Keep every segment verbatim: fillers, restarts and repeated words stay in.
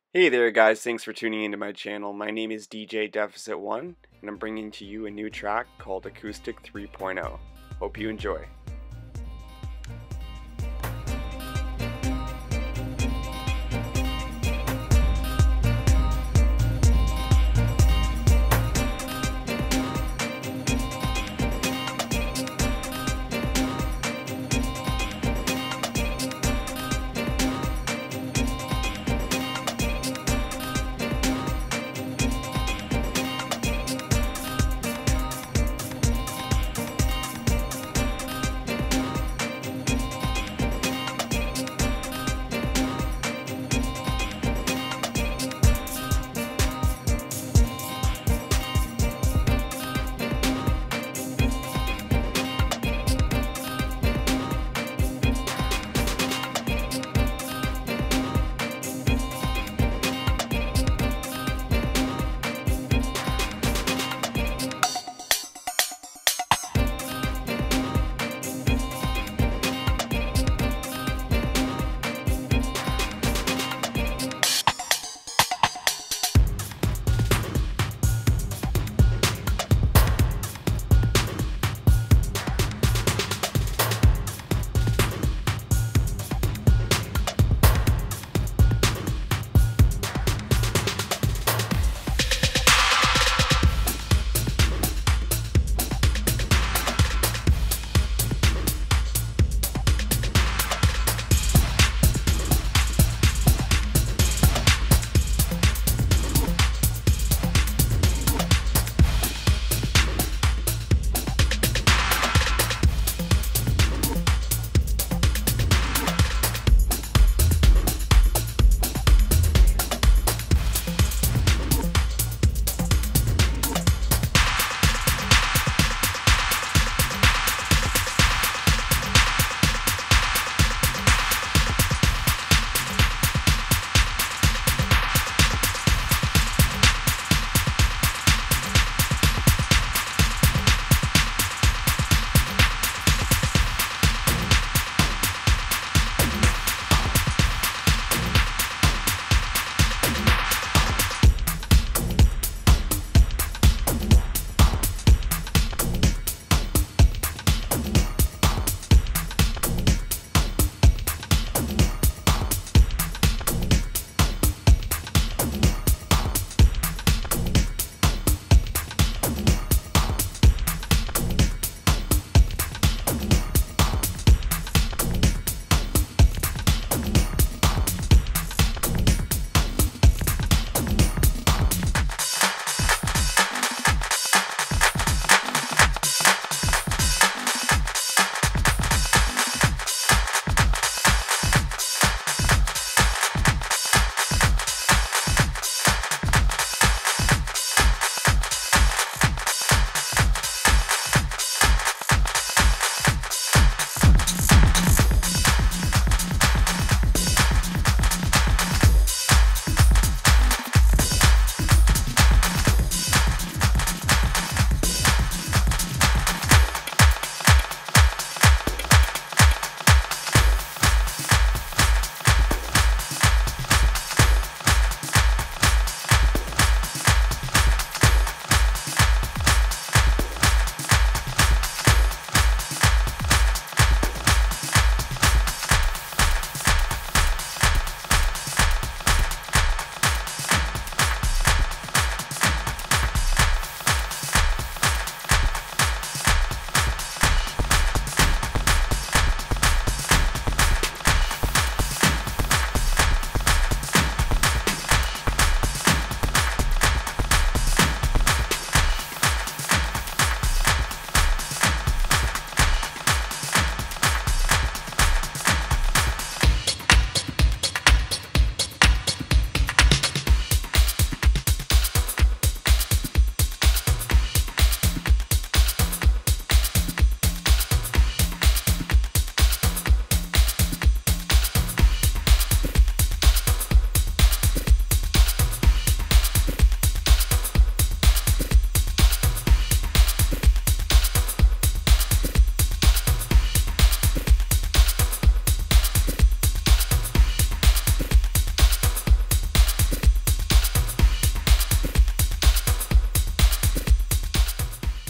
Hey there guys, thanks for tuning into my channel. My name is D J deffiset one and I'm bringing to you a new track called Acoustic three point oh. Hope you enjoy.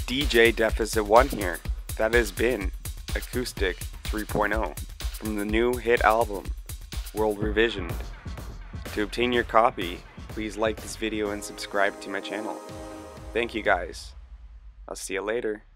D J Deficit one here. That has been Acoustic three point oh from the new hit album, World Revisioned. To obtain your copy, please like this video and subscribe to my channel. Thank you guys. I'll see you later.